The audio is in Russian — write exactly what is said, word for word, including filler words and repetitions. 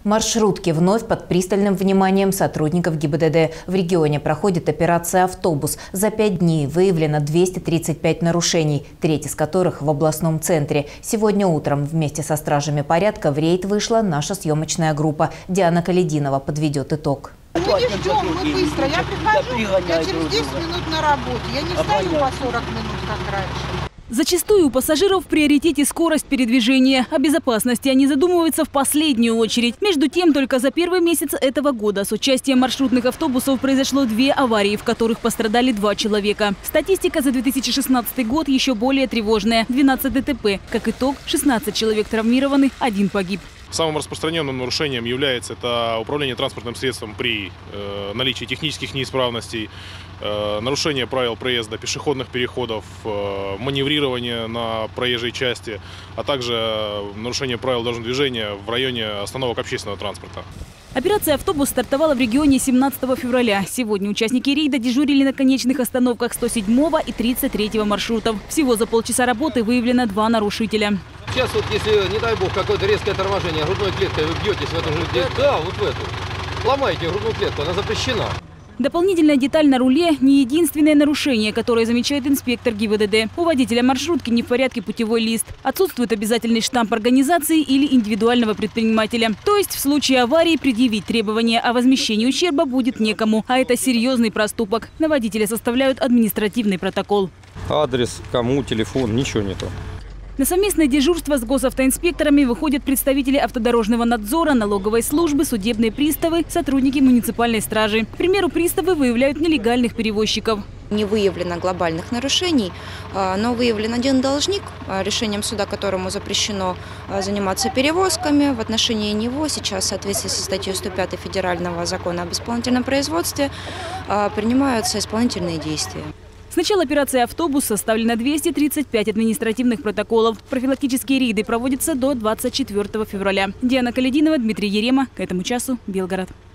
Маршрутки вновь под пристальным вниманием сотрудников ГИБДД. В регионе проходит операция «Автобус». За пять дней выявлено двести тридцать пять нарушений, треть из которых в областном центре. Сегодня утром вместе со стражами порядка в рейд вышла наша съемочная группа. Диана Калединова подведет итог. Мы не ждем, мы быстро. Я прихожу, я через десять минут на работе. Я не встаю по сорок минут, как раньше. Зачастую у пассажиров в приоритете скорость передвижения. О безопасности они задумываются в последнюю очередь. Между тем, только за первый месяц этого года с участием маршрутных автобусов произошло две аварии, в которых пострадали два человека. Статистика за две тысячи шестнадцатый год еще более тревожная – двенадцать ДТП. Как итог, шестнадцать человек травмированы, один погиб. Самым распространенным нарушением является это управление транспортным средством при э, наличии технических неисправностей, э, нарушение правил проезда пешеходных переходов, э, маневрирование на проезжей части, а также нарушение правил дорожного движения в районе остановок общественного транспорта. Операция «Автобус» стартовала в регионе семнадцатого февраля. Сегодня участники рейда дежурили на конечных остановках сто седьмого и тридцать третьего маршрутов. Всего за полчаса работы выявлено два нарушителя. Сейчас вот, если, не дай бог, какое-то резкое торможение грудной клеткой, вы бьетесь в эту же... Да, вот в эту. Ломаете грудную клетку, она запрещена. Дополнительная деталь на руле – не единственное нарушение, которое замечает инспектор ГИБДД. У водителя маршрутки не в порядке путевой лист. Отсутствует обязательный штамп организации или индивидуального предпринимателя. То есть в случае аварии предъявить требования о возмещении ущерба будет некому. А это серьезный проступок. На водителя составляют административный протокол. Адрес, кому, телефон, ничего нету. На совместное дежурство с госавтоинспекторами выходят представители автодорожного надзора, налоговой службы, судебные приставы, сотрудники муниципальной стражи. К примеру, приставы выявляют нелегальных перевозчиков. Не выявлено глобальных нарушений, но выявлен один должник, решением суда которому запрещено заниматься перевозками. В отношении него сейчас в соответствии со статьей сто пятой Федерального закона об исполнительном производстве принимаются исполнительные действия. С начала операции «Автобус» составлено двести тридцать пять административных протоколов. Профилактические рейды проводятся до двадцать четвёртого февраля. Диана Калединова, Дмитрий Ерема. К этому часу Белгород.